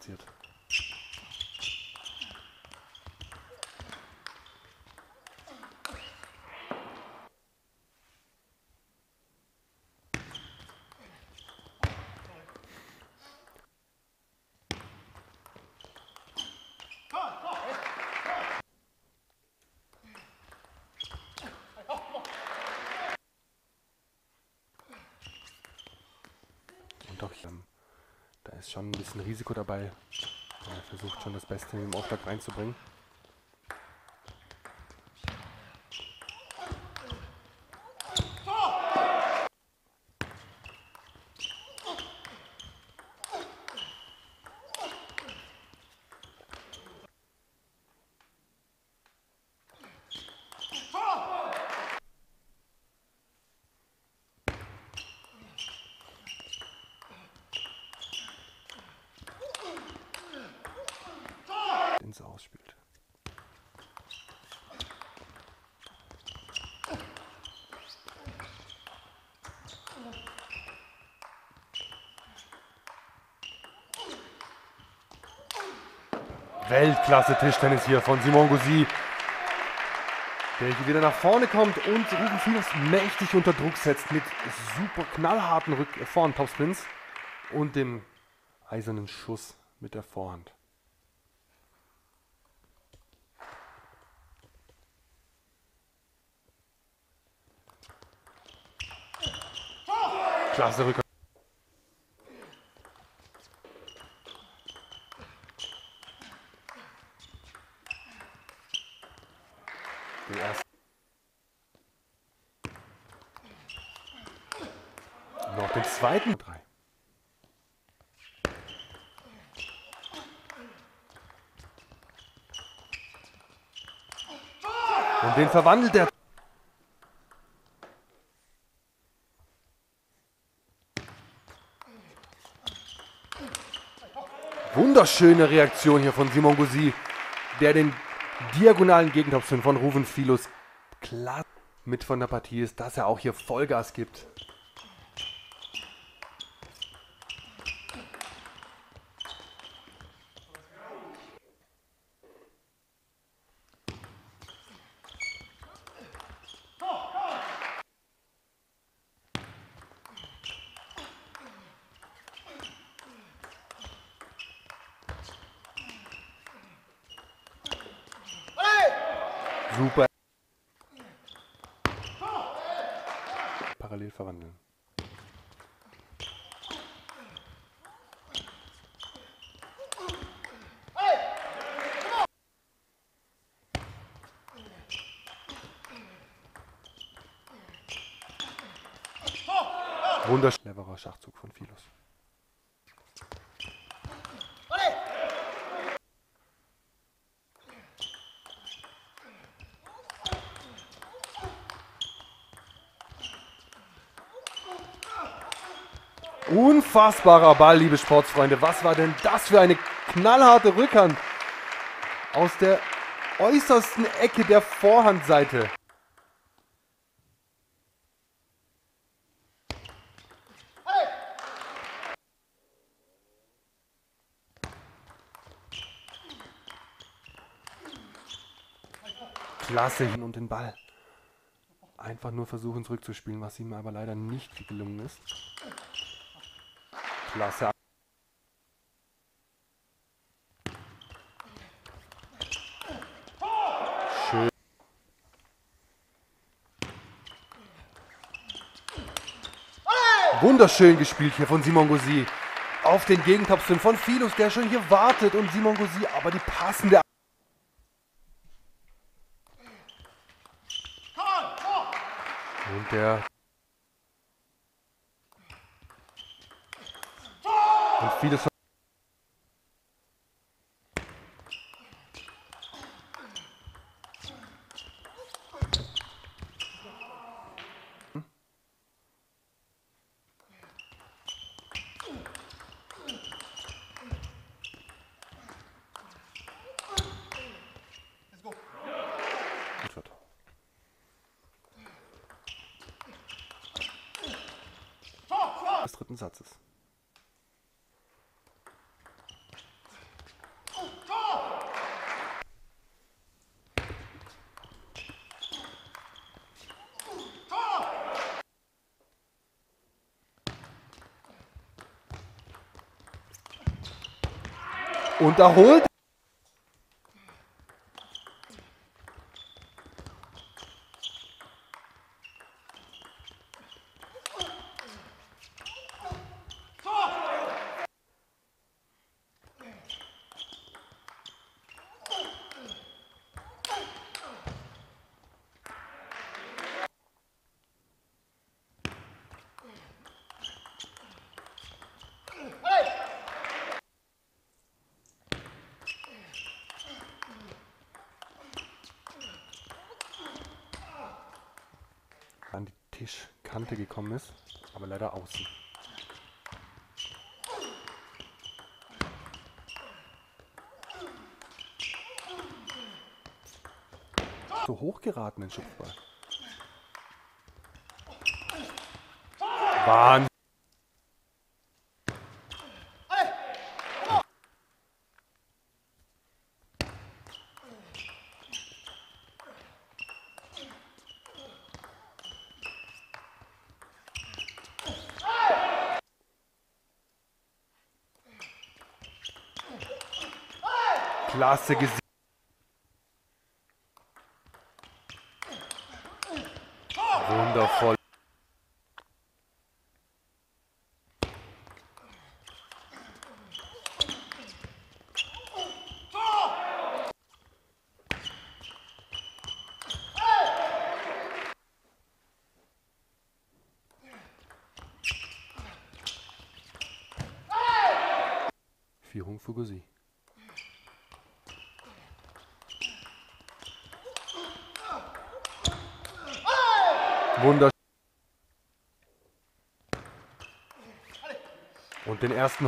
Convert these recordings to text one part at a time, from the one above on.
passiert. Und doch, da ist schon ein bisschen Risiko dabei. Er versucht schon das Beste im Aufschlag reinzubringen. Ins Ausspielt. Weltklasse Tischtennis hier von Simon Gauzy, der hier wieder nach vorne kommt und Ruben Filos mächtig unter Druck setzt mit super knallharten Vorhand-Topspins und dem eisernen Schuss mit der Vorhand. Klasse Rückhand. Den ersten. Noch den zweiten. 3. Und den verwandelt er. Wunderschöne Reaktion hier von Simon Gauzy, der den diagonalen Gegentopspin von Ruben Filos klar mit von der Partie ist, dass er auch hier Vollgas gibt. Super. Parallel verwandeln. Wunderschöner Schachzug von Filos. Unfassbarer Ball, liebe Sportsfreunde. Was war denn das für eine knallharte Rückhand aus der äußersten Ecke der Vorhandseite. Klasse hin und den Ball. Einfach nur versuchen zurückzuspielen, was ihm aber leider nicht gelungen ist. Klasse. Schön. Wunderschön gespielt hier von Simon Gauzy. Auf den Gegentopspin von Filos, der schon hier wartet, und Simon Gauzy aber die passende. Und der. Und Filos. Des dritten Satzes. Und da holt. An die Tischkante gekommen ist, aber leider außen. So hoch geraten, den Schupfball. Wahnsinn. Klasse gesehen. Wundervoll. Führung für Gusy. Wunderschön. Und den ersten.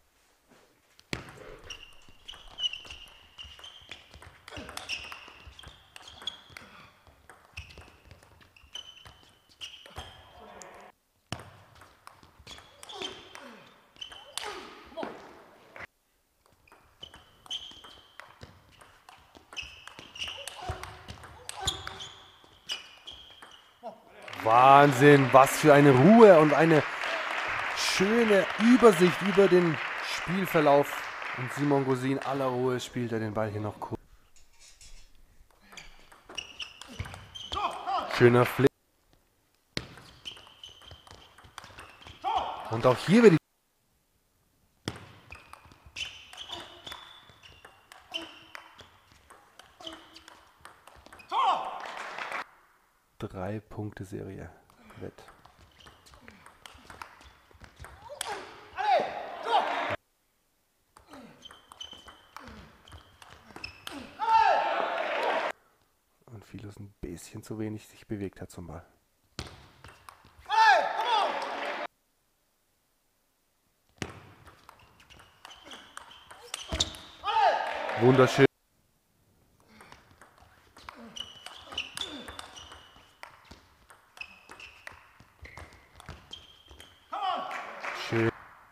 Wahnsinn, was für eine Ruhe und eine schöne Übersicht über den Spielverlauf. Und Simon Gusy in aller Ruhe spielt er den Ball hier noch kurz. Schöner Flip. Und auch hier wird die 3-Punkte-Serie wett. Und Philos ein bisschen zu wenig sich bewegt hat zum Ball. Wunderschön. Schön.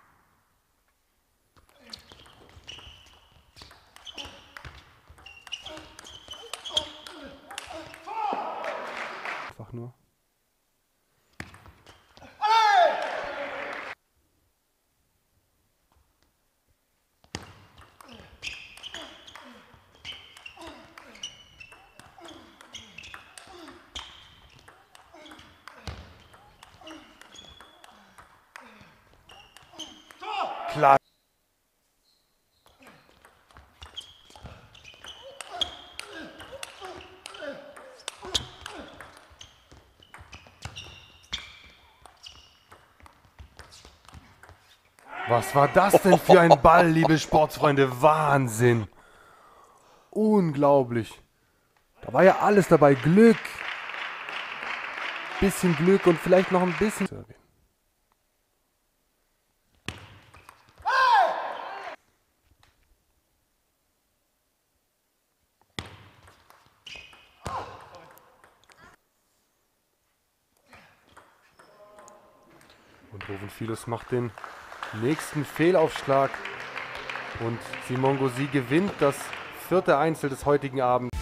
Einfach nur. Klar. Was war das denn für ein Ball, liebe Sportsfreunde? Wahnsinn. Unglaublich. Da war ja alles dabei. Glück. Bisschen Glück und vielleicht noch ein bisschen. Und Rovin Philos macht den nächsten Fehlaufschlag und Simon Gusy gewinnt das 4. Einzel des heutigen Abends.